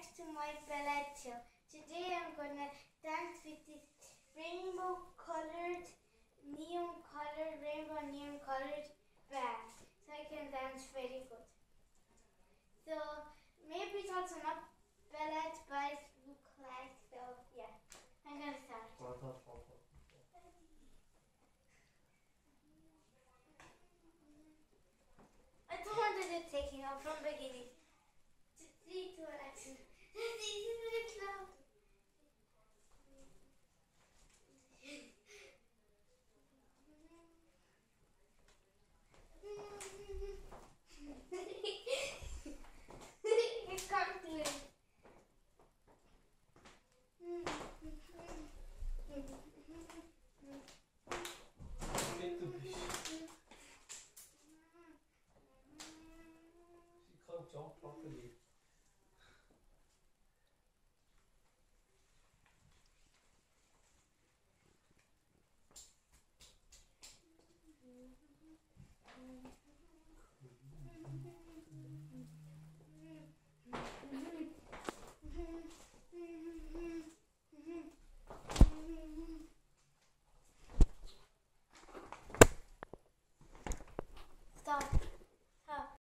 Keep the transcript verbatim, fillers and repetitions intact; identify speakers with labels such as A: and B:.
A: back to my ballet show. Today I'm gonna dance with this rainbow colored, neon colored, rainbow neon colored band. So I can dance very good. So maybe it's also not ballet, but it look like, so yeah. I'm gonna start. I don't want to do taking off from beginning. Three, two, action. This is very cloud. I can't do it.
B: She can't jump properly.